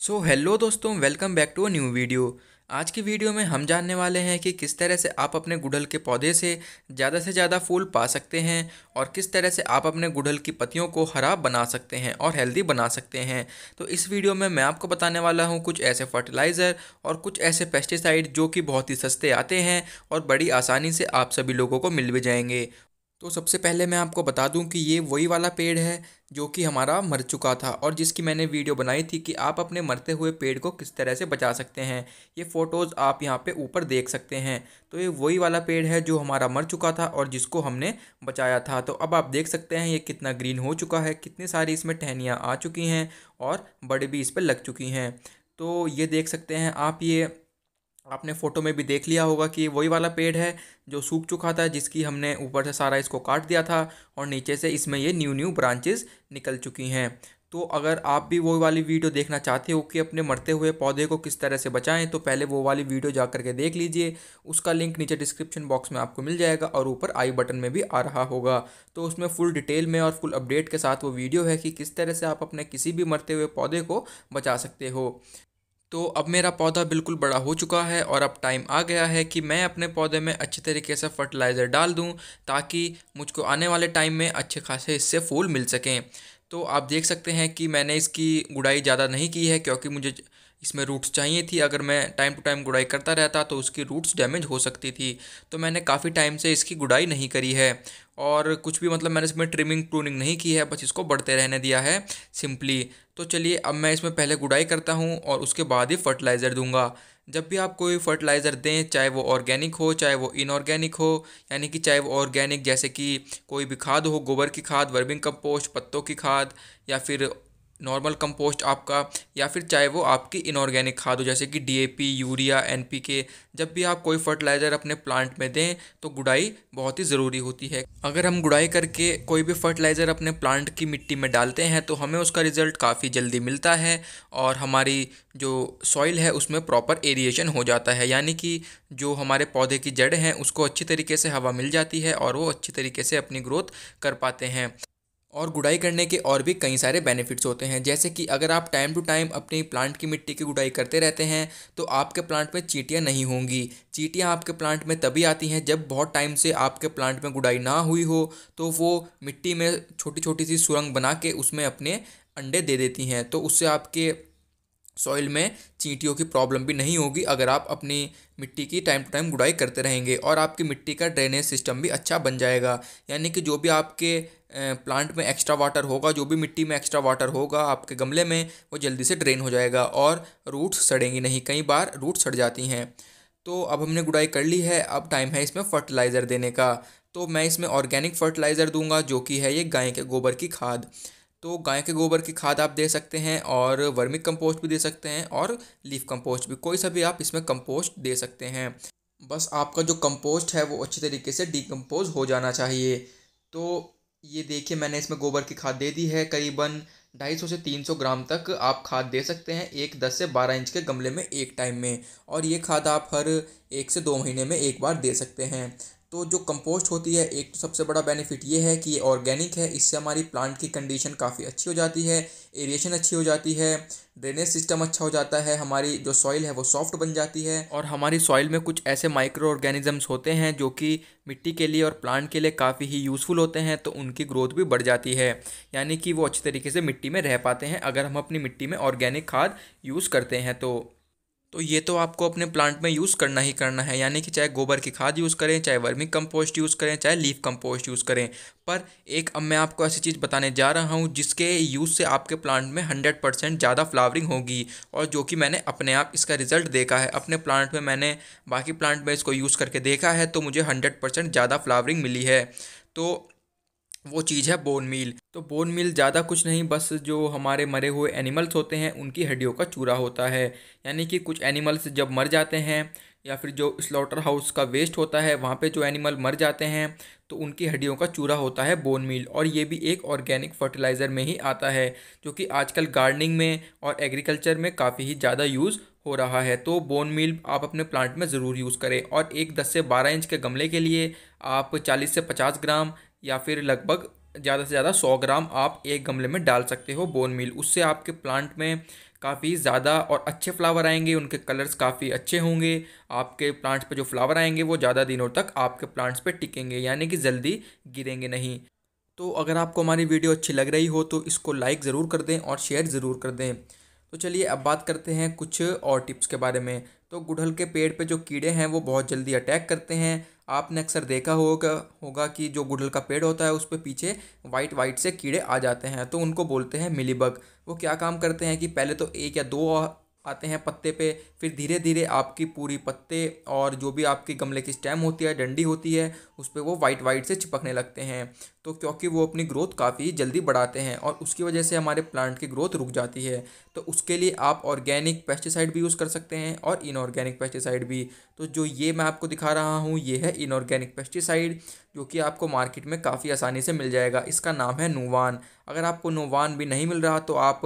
Hello दोस्तों, welcome back to a new video. आज की वीडियो में हम जानने वाले हैं कि किस तरह से आप अपने गुड़हल के पौधे से ज़्यादा फूल पा सकते हैं और किस तरह से आप अपने गुड़हल की पत्तियों को हरा बना सकते हैं और हेल्दी बना सकते हैं। तो इस वीडियो में मैं आपको बताने वाला हूं कुछ ऐसे फर्टिलाइज़र और कुछ ऐसे पेस्टिसाइड जो कि बहुत ही सस्ते आते हैं और बड़ी आसानी से आप सभी लोगों को मिल भी जाएंगे। तो सबसे पहले मैं आपको बता दूं कि ये वही वाला पेड़ है जो कि हमारा मर चुका था और जिसकी मैंने वीडियो बनाई थी कि आप अपने मरते हुए पेड़ को किस तरह से बचा सकते हैं। ये फ़ोटोज़ आप यहाँ पे ऊपर देख सकते हैं। तो ये वही वाला पेड़ है जो हमारा मर चुका था और जिसको हमने बचाया था। तो अब आप देख सकते हैं ये कितना ग्रीन हो चुका है, कितनी सारी इसमें टहनियाँ आ चुकी हैं और बड़े भी इस पर लग चुकी हैं। तो ये देख सकते हैं आप, ये आपने फ़ोटो में भी देख लिया होगा कि वही वाला पेड़ है जो सूख चुका था, जिसकी हमने ऊपर से सारा इसको काट दिया था और नीचे से इसमें ये न्यू न्यू ब्रांचेस निकल चुकी हैं। तो अगर आप भी वो वाली वीडियो देखना चाहते हो कि अपने मरते हुए पौधे को किस तरह से बचाएं, तो पहले वो वाली वीडियो जा करके देख लीजिए। उसका लिंक नीचे डिस्क्रिप्शन बॉक्स में आपको मिल जाएगा और ऊपर आई बटन में भी आ रहा होगा। तो उसमें फुल डिटेल में और फुल अपडेट के साथ वो वीडियो है कि किस तरह से आप अपने किसी भी मरते हुए पौधे को बचा सकते हो। तो अब मेरा पौधा बिल्कुल बड़ा हो चुका है और अब टाइम आ गया है कि मैं अपने पौधे में अच्छे तरीके से फर्टिलाइज़र डाल दूं ताकि मुझको आने वाले टाइम में अच्छे खासे इससे फूल मिल सकें। तो आप देख सकते हैं कि मैंने इसकी गुड़ाई ज़्यादा नहीं की है क्योंकि मुझे इसमें रूट्स चाहिए थी। अगर मैं टाइम टू टाइम गुड़ाई करता रहता तो उसकी रूट्स डैमेज हो सकती थी। तो मैंने काफ़ी टाइम से इसकी गुड़ाई नहीं करी है और कुछ भी मतलब मैंने इसमें ट्रिमिंग प्रूनिंग नहीं की है, बस इसको बढ़ते रहने दिया है सिंपली। तो चलिए अब मैं इसमें पहले गुड़ाई करता हूँ और उसके बाद ही फर्टिलाइज़र दूंगा। जब भी आप कोई फर्टिलाइज़र दें, चाहे वो ऑर्गेनिक हो चाहे वो इनऑर्गेनिक हो, यानी कि चाहे वो ऑर्गेनिक जैसे कि कोई भी खाद हो, गोबर की खाद, वर्मिंग कंपोस्ट, पत्तों की खाद, या फिर नॉर्मल कंपोस्ट आपका, या फिर चाहे वो आपकी इनऑर्गेनिक खाद हो जैसे कि डीएपी, यूरिया, एनपीके, जब भी आप कोई फर्टिलाइज़र अपने प्लांट में दें तो गुड़ाई बहुत ही ज़रूरी होती है। अगर हम गुड़ाई करके कोई भी फर्टिलाइज़र अपने प्लांट की मिट्टी में डालते हैं तो हमें उसका रिज़ल्ट काफ़ी जल्दी मिलता है और हमारी जो सॉइल है उसमें प्रॉपर एरिएशन हो जाता है, यानी कि जो हमारे पौधे की जड़ हैं उसको अच्छी तरीके से हवा मिल जाती है और वो अच्छी तरीके से अपनी ग्रोथ कर पाते हैं। और गुड़ाई करने के और भी कई सारे बेनिफिट्स होते हैं, जैसे कि अगर आप टाइम टू टाइम अपनी प्लांट की मिट्टी की गुड़ाई करते रहते हैं तो आपके प्लांट में चींटियां नहीं होंगी। चींटियां आपके प्लांट में तभी आती हैं जब बहुत टाइम से आपके प्लांट में गुड़ाई ना हुई हो, तो वो मिट्टी में छोटी छोटी सी सुरंग बना के उसमें अपने अंडे दे देती हैं। तो उससे आपके सॉइल में चींटियों की प्रॉब्लम भी नहीं होगी अगर आप अपनी मिट्टी की टाइम टू टाइम गुड़ाई करते रहेंगे, और आपकी मिट्टी का ड्रेनेज सिस्टम भी अच्छा बन जाएगा। यानी कि जो भी आपके प्लांट में एक्स्ट्रा वाटर होगा, जो भी मिट्टी में एक्स्ट्रा वाटर होगा आपके गमले में, वो जल्दी से ड्रेन हो जाएगा और रूट्स सड़ेंगी नहीं। कई बार रूट्स सड़ जाती हैं। तो अब हमने गुड़ाई कर ली है, अब टाइम है इसमें फर्टिलाइज़र देने का। तो मैं इसमें ऑर्गेनिक फर्टिलाइज़र दूंगा जो कि है ये गाय के गोबर की खाद। तो गाय के गोबर की खाद आप दे सकते हैं और वर्मी कंपोस्ट भी दे सकते हैं और लीफ कंपोस्ट भी, कोई सा भी आप इसमें कंपोस्ट दे सकते हैं। बस आपका जो कंपोस्ट है वो अच्छी तरीके से डिकम्पोज हो जाना चाहिए। तो ये देखिए मैंने इसमें गोबर की खाद दे दी है, करीबन 250 से 300 ग्राम तक आप खाद दे सकते हैं एक 10 से 12 इंच के गमले में एक टाइम में, और ये खाद आप हर 1 से 2 महीने में एक बार दे सकते हैं। तो जो कंपोस्ट होती है, एक तो सबसे बड़ा बेनिफिट ये है कि ये ऑर्गेनिक है, इससे हमारी प्लांट की कंडीशन काफ़ी अच्छी हो जाती है, एरिएशन अच्छी हो जाती है, ड्रेनेज सिस्टम अच्छा हो जाता है, हमारी जो सॉइल है वो सॉफ्ट बन जाती है, और हमारी सॉइल में कुछ ऐसे माइक्रो ऑर्गेनिजम्स होते हैं जो कि मिट्टी के लिए और प्लांट के लिए काफ़ी ही यूज़फुल होते हैं, तो उनकी ग्रोथ भी बढ़ जाती है। यानी कि वो अच्छी तरीके से मिट्टी में रह पाते हैं अगर हम अपनी मिट्टी में ऑर्गेनिक खाद यूज़ करते हैं। तो ये तो आपको अपने प्लांट में यूज़ करना ही करना है, यानी कि चाहे गोबर की खाद यूज़ करें, चाहे वर्मी कंपोस्ट यूज़ करें, चाहे लीफ कंपोस्ट यूज़ करें। पर एक अब मैं आपको ऐसी चीज़ बताने जा रहा हूँ जिसके यूज़ से आपके प्लांट में 100% ज़्यादा फ्लावरिंग होगी, और जो कि मैंने अपने आप इसका रिजल्ट देखा है अपने प्लांट में। मैंने बाकी प्लांट में इसको यूज़ करके देखा है तो मुझे 100% ज़्यादा फ्लावरिंग मिली है। तो वो चीज़ है बोन मील। तो बोन मील ज़्यादा कुछ नहीं, बस जो हमारे मरे हुए एनिमल्स होते हैं उनकी हड्डियों का चूरा होता है। यानी कि कुछ एनिमल्स जब मर जाते हैं, या फिर जो स्लॉटर हाउस का वेस्ट होता है वहाँ पे जो एनिमल मर जाते हैं, तो उनकी हड्डियों का चूरा होता है बोन मील, और ये भी एक ऑर्गेनिक फर्टिलाइज़र में ही आता है जो कि आजकल गार्डनिंग में और एग्रीकल्चर में काफ़ी ही ज़्यादा यूज़ हो रहा है। तो बोन मील आप अपने प्लांट में ज़रूर यूज़ करें, और एक 10 से 12 इंच के गमले के लिए आप 40 से 50 ग्राम या फिर लगभग ज़्यादा से ज़्यादा 100 ग्राम आप एक गमले में डाल सकते हो बोन मील। उससे आपके प्लांट में काफ़ी ज़्यादा और अच्छे फ्लावर आएंगे, उनके कलर्स काफ़ी अच्छे होंगे। आपके प्लांट्स पे जो फ्लावर आएंगे वो ज़्यादा दिनों तक आपके प्लांट्स पे टिकेंगे, यानी कि जल्दी गिरेंगे नहीं। तो अगर आपको हमारी वीडियो अच्छी लग रही हो तो इसको लाइक ज़रूर कर दें और शेयर ज़रूर कर दें। तो चलिए अब बात करते हैं कुछ और टिप्स के बारे में। तो गुड़हल के पेड़ पे जो कीड़े हैं वो बहुत जल्दी अटैक करते हैं। आपने अक्सर देखा होगा कि जो गुड़हल का पेड़ होता है उस पे पीछे वाइट वाइट से कीड़े आ जाते हैं, तो उनको बोलते हैं मिलीबग। वो क्या काम करते हैं कि पहले तो एक या दो आते हैं पत्ते पे, फिर धीरे धीरे आपकी पूरी पत्ते और जो भी आपकी गमले की स्टेम होती है, डंडी होती है, उस पर वो वाइट वाइट से चिपकने लगते हैं। तो क्योंकि वो अपनी ग्रोथ काफ़ी जल्दी बढ़ाते हैं और उसकी वजह से हमारे प्लांट की ग्रोथ रुक जाती है। तो उसके लिए आप ऑर्गेनिक पेस्टिसाइड भी यूज़ कर सकते हैं और इनऑर्गेनिक पेस्टिसाइड भी। तो जो ये मैं आपको दिखा रहा हूँ ये है इनऑर्गेनिक पेस्टिसाइड, जो कि आपको मार्केट में काफ़ी आसानी से मिल जाएगा। इसका नाम है नूवान। अगर आपको नूवान भी नहीं मिल रहा तो आप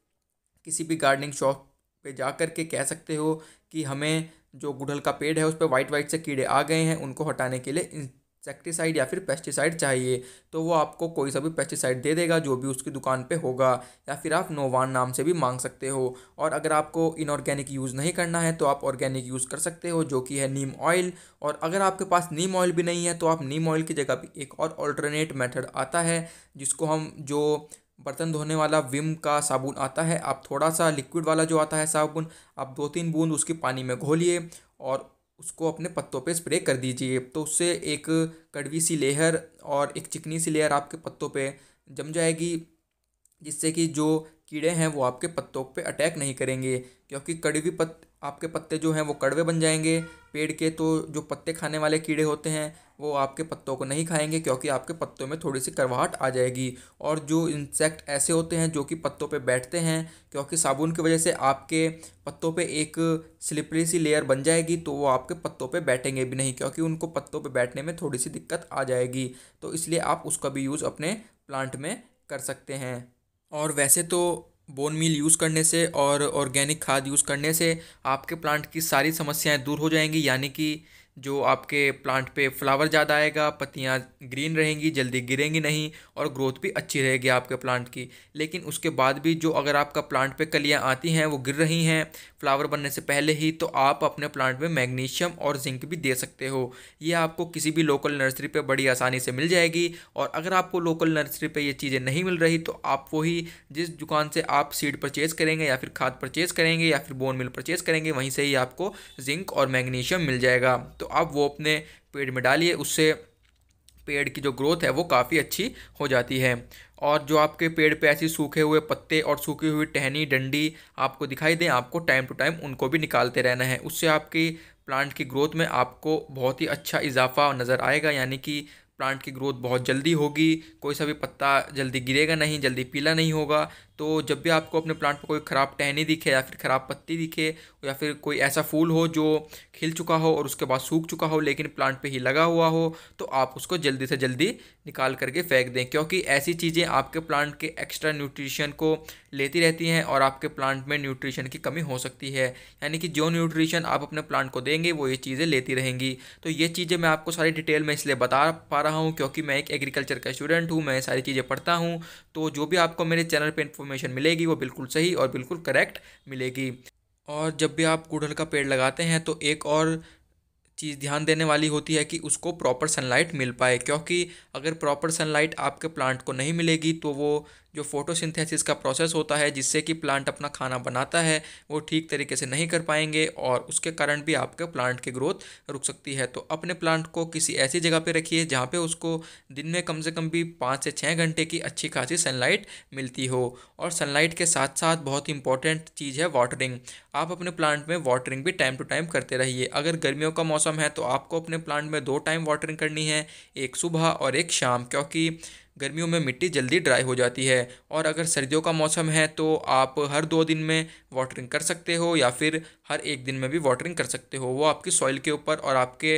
किसी भी गार्डनिंग शॉप पे जा कर के कह सकते हो कि हमें जो गुड़हल का पेड़ है उस पर वाइट वाइट से कीड़े आ गए हैं, उनको हटाने के लिए इंसेक्टिसाइड या फिर पेस्टिसाइड चाहिए। तो वो आपको कोई सा भी पेस्टिसाइड दे देगा जो भी उसकी दुकान पे होगा, या फिर आप नोवान नाम से भी मांग सकते हो। और अगर आपको इनऑर्गेनिक यूज़ नहीं करना है तो आप ऑर्गेनिक यूज़ कर सकते हो, जो कि है नीम ऑयल। और अगर आपके पास नीम ऑयल भी नहीं है तो आप नीम ऑयल की जगह भी एक और ऑल्टरनेट मेथड आता है, जिसको हम जो बर्तन धोने वाला विम का साबुन आता है, आप थोड़ा सा लिक्विड वाला जो आता है साबुन, आप 2-3 बूंद उसकी पानी में घोलिए और उसको अपने पत्तों पे स्प्रे कर दीजिए। तो उससे एक कड़वी सी लेयर और एक चिकनी सी लेयर आपके पत्तों पे जम जाएगी, जिससे कि जो कीड़े हैं वो आपके पत्तों पे अटैक नहीं करेंगे। क्योंकि आपके पत्ते जो हैं वो कड़वे बन जाएंगे पेड़ के, तो जो पत्ते खाने वाले कीड़े होते हैं वो आपके पत्तों को नहीं खाएंगे, क्योंकि आपके पत्तों में थोड़ी सी करवाहट आ जाएगी। और जो इंसेक्ट ऐसे होते हैं जो कि पत्तों पे बैठते हैं, क्योंकि साबुन की वजह से आपके पत्तों पे एक स्लिपरी सी लेयर बन जाएगी, तो वो आपके पत्तों पे बैठेंगे भी नहीं, क्योंकि उनको पत्तों पे बैठने में थोड़ी सी दिक्कत आ जाएगी। तो इसलिए आप उसका भी यूज़ अपने प्लांट में कर सकते हैं। और वैसे तो बोन मील यूज़ करने से और ऑर्गेनिक खाद यूज़ करने से आपके प्लांट की सारी समस्याएं दूर हो जाएंगी, यानी कि जो आपके प्लांट पे फ्लावर ज़्यादा आएगा, पत्तियां ग्रीन रहेंगी, जल्दी गिरेंगी नहीं, और ग्रोथ भी अच्छी रहेगी आपके प्लांट की। लेकिन उसके बाद भी जो अगर आपका प्लांट पे कलियां आती हैं, वो गिर रही हैं फ्लावर बनने से पहले ही, तो आप अपने प्लांट में मैग्नीशियम और जिंक भी दे सकते हो। ये आपको किसी भी लोकल नर्सरी पे बड़ी आसानी से मिल जाएगी। और अगर आपको लोकल नर्सरी पे ये चीज़ें नहीं मिल रही तो आप वही जिस दुकान से आप सीड परचेज़ करेंगे या फिर खाद परचेज़ करेंगे या फिर बोन मिल परचेज़ करेंगे, वहीं से ही आपको जिंक और मैग्नीशियम मिल जाएगा। तो आप वो अपने पेड़ में डालिए, उससे पेड़ की जो ग्रोथ है वो काफ़ी अच्छी हो जाती है। और जो आपके पेड़ पे ऐसे सूखे हुए पत्ते और सूखी हुई टहनी डंडी आपको दिखाई दें, आपको टाइम टू टाइम उनको भी निकालते रहना है। उससे आपकी प्लांट की ग्रोथ में आपको बहुत ही अच्छा इजाफा नज़र आएगा, यानी कि प्लांट की ग्रोथ बहुत जल्दी होगी, कोई सा भी पत्ता जल्दी गिरेगा नहीं, जल्दी पीला नहीं होगा। तो जब भी आपको अपने प्लांट पर कोई ख़राब टहनी दिखे या फिर ख़राब पत्ती दिखे, या फिर कोई ऐसा फूल हो जो खिल चुका हो और उसके बाद सूख चुका हो लेकिन प्लांट पे ही लगा हुआ हो, तो आप उसको जल्दी से जल्दी निकाल करके फेंक दें, क्योंकि ऐसी चीज़ें आपके प्लांट के एक्स्ट्रा न्यूट्रिशन को लेती रहती हैं और आपके प्लांट में न्यूट्रिशन की कमी हो सकती है। यानी कि जो न्यूट्रिशन आप अपने प्लांट को देंगे वो ये चीज़ें लेती रहेंगी। तो ये चीज़ें मैं आपको सारी डिटेल में इसलिए बता पा रहा हूँ क्योंकि मैं एक एग्रीकल्चर का स्टूडेंट हूँ, मैं सारी चीज़ें पढ़ता हूँ। तो जो भी आपको मेरे चैनल पर इन्फॉर्मेशन मिलेगी वो बिल्कुल सही और बिल्कुल करेक्ट मिलेगी। और जब भी आप गुड़हल का पेड़ लगाते हैं तो एक और चीज़ ध्यान देने वाली होती है कि उसको प्रॉपर सनलाइट मिल पाए, क्योंकि अगर प्रॉपर सनलाइट आपके प्लांट को नहीं मिलेगी तो वो जो फोटोसिंथेसिस का प्रोसेस होता है जिससे कि प्लांट अपना खाना बनाता है वो ठीक तरीके से नहीं कर पाएंगे, और उसके कारण भी आपके प्लांट की ग्रोथ रुक सकती है। तो अपने प्लांट को किसी ऐसी जगह पे रखिए जहाँ पे उसको दिन में कम से कम भी 5 से 6 घंटे की अच्छी खासी सनलाइट मिलती हो। और सनलाइट के साथ साथ बहुत इंपॉर्टेंट चीज़ है वाटरिंग। आप अपने प्लांट में वाटरिंग भी टाइम टू टाइम करते रहिए। अगर गर्मियों का मौसम है तो आपको अपने प्लांट में 2 टाइम वाटरिंग करनी है, एक सुबह और एक शाम, क्योंकि गर्मियों में मिट्टी जल्दी ड्राई हो जाती है। और अगर सर्दियों का मौसम है तो आप हर 2 दिन में वाटरिंग कर सकते हो या फिर हर 1 दिन में भी वाटरिंग कर सकते हो। वो आपकी सॉइल के ऊपर और आपके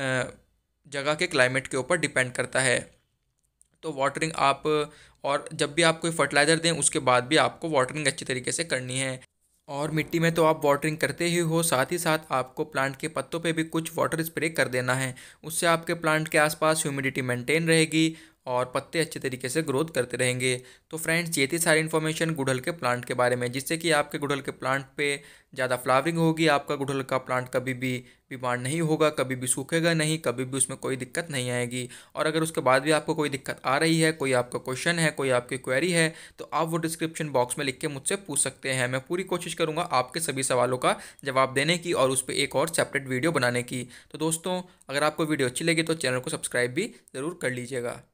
जगह के क्लाइमेट के ऊपर डिपेंड करता है। तो वाटरिंग आप, और जब भी आप कोई फर्टिलाइज़र दें उसके बाद भी आपको वाटरिंग अच्छी तरीके से करनी है। और मिट्टी में तो आप वाटरिंग करते ही हो, साथ ही साथ आपको प्लांट के पत्तों पे भी कुछ वाटर स्प्रे कर देना है। उससे आपके प्लांट के आसपास ह्यूमिडिटी मेंटेन रहेगी और पत्ते अच्छे तरीके से ग्रोथ करते रहेंगे। तो फ्रेंड्स, ये थी सारी इन्फॉर्मेशन गुड़हल के प्लांट के बारे में, जिससे कि आपके गुड़हल के प्लांट पे ज़्यादा फ्लावरिंग होगी, आपका गुड़हल का प्लांट कभी भी बीमार नहीं होगा, कभी भी सूखेगा नहीं, कभी भी उसमें कोई दिक्कत नहीं आएगी। और अगर उसके बाद भी आपको कोई दिक्कत आ रही है, कोई आपका क्वेश्चन है, कोई आपकी क्वेरी है, तो आप वो डिस्क्रिप्शन बॉक्स में लिख के मुझसे पूछ सकते हैं। मैं पूरी कोशिश करूंगा आपके सभी सवालों का जवाब देने की और उस पर एक और सेपरेट वीडियो बनाने की। तो दोस्तों, अगर आपको वीडियो अच्छी लगी तो चैनल को सब्सक्राइब भी ज़रूर कर लीजिएगा।